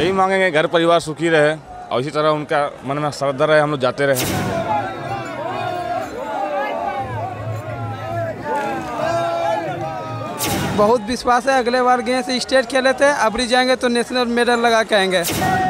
यही मांगेंगे घर परिवार सुखी रहे और इसी तरह उनका मन में श्रद्धा रहे, हम लोग जाते रहे। बहुत विश्वास है। अगले बार गए से स्टेट खेले थे, अब भी जाएंगे तो नेशनल मेडल लगा के आएंगे।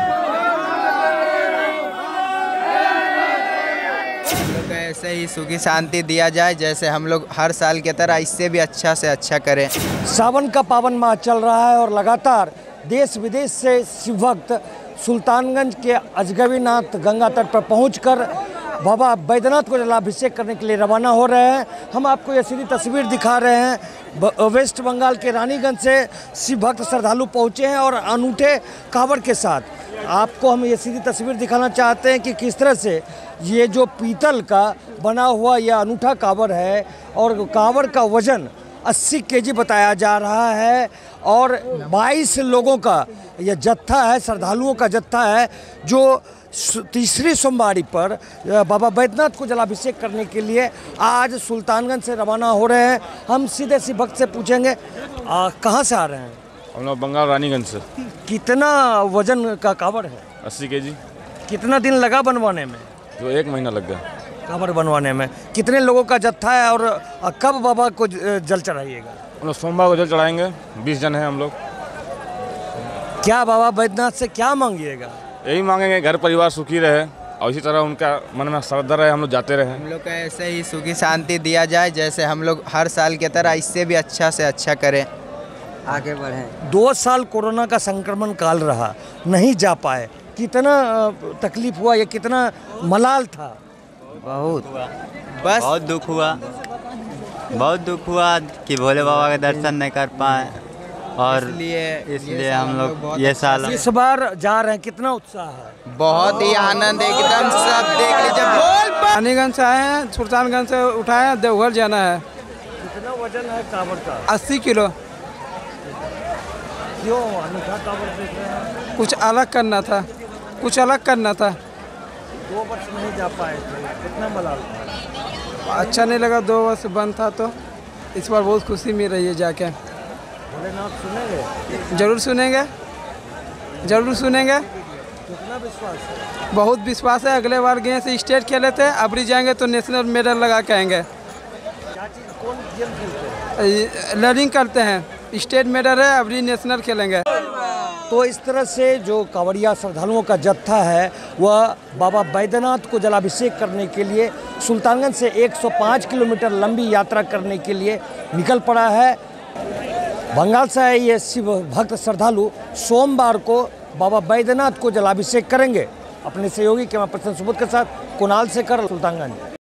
ऐसे ही सुखी शांति दिया जाए, जैसे हम लोग हर साल की तरह इससे भी अच्छा से अच्छा करें। सावन का पावन माह चल रहा है और लगातार देश विदेश से शिव भक्त सुल्तानगंज के अजगबीनाथ गंगा तट पर पहुंचकर बाबा बैद्यनाथ को जलाभिषेक करने के लिए रवाना हो रहे हैं। हम आपको ये सीधी तस्वीर दिखा रहे हैं। वेस्ट बंगाल के रानीगंज से शिव भक्त श्रद्धालु पहुंचे हैं और अनूठे कांवड़ के साथ। आपको हम ये सीधी तस्वीर दिखाना चाहते हैं कि किस तरह से ये जो पीतल का बना हुआ यह अनूठा कांवड़ है और कांवड़ का वजन 80 केजी बताया जा रहा है और 22 लोगों का यह जत्था है, श्रद्धालुओं का जत्था है जो तीसरी सोमवारी पर बाबा बैद्यनाथ को जलाभिषेक करने के लिए आज सुल्तानगंज से रवाना हो रहे हैं। हम सीधे शिव भक्त से पूछेंगे कहाँ से आ रहे हैं? हम लोग बंगाल रानीगंज से। कितना वजन का कांवड़ है? 80 केजी। कितना दिन लगा बनवाने में? जो 1 महीना लग गया कांवड़ बनवाने में। कितने लोगों का जत्था है और कब बाबा को जल चढ़ाइएगा? हम लोग सोमवार को जल चढ़ाएंगे। 20 जन हैं हम लोग। क्या बाबा बैद्यनाथ से क्या मांगिएगा? यही मांगेंगे घर परिवार सुखी रहे और इसी तरह उनका मन में श्रद्धा रहे, हम लोग जाते रहे। हम लोग का ऐसे ही सुखी शांति दिया जाए, जैसे हम लोग हर साल की तरह इससे भी अच्छा से अच्छा करें, आगे बढ़ें। 2 साल कोरोना का संक्रमण काल रहा, नहीं जा पाए, कितना तकलीफ हुआ, ये कितना मलाल था? बहुत बस बहुत दुख हुआ कि भोले बाबा का दर्शन नहीं कर पाए और इसलिए हम लोग ये साल इस बार जा रहे हैं। कितना उत्साह है? बहुत ही आनंद, एकदम सब देख लीजिए। बोल रानीगंज से आए हैं, सुल्तानगंज से उठाए हैं, देवघर जाना है। कितना वजन है कांवड़ का? 80 किलो। क्यों अनूठा कांवड़ देख रहे हैं? कुछ अलग करना था, कुछ अलग करना था। 2 वर्ष नहीं जा पाए थे, कितना मलाल था? अच्छा नहीं लगा, 2 वर्ष बंद था, तो इस बार बहुत खुशी मिल रही है जाके। भोलेनाथ सुनेंगे? जरूर सुनेंगे, जरूर सुनेंगे। कितना विश्वास है? बहुत विश्वास है। अगले बार गए से स्टेट खेले थे, अब भी जाएंगे तो नेशनल मेडल लगा के आएंगे। क्या चीज़, कौन गेम खेलते हैं? लर्निंग करते हैं, स्टेट मेडल है, अब भी नेशनल खेलेंगे। तो इस तरह से जो कांवड़िया श्रद्धालुओं का जत्था है वह बाबा बैद्यनाथ को जलाभिषेक करने के लिए सुल्तानगंज से 105 किलोमीटर लंबी यात्रा करने के लिए निकल पड़ा है। बंगाल से आए ये शिव भक्त श्रद्धालु सोमवार को बाबा बैद्यनाथ को जलाभिषेक करेंगे। अपने सहयोगी कैमरा पर्सन सुबोध के साथ कुणाल शेखर, सुल्तानगंज।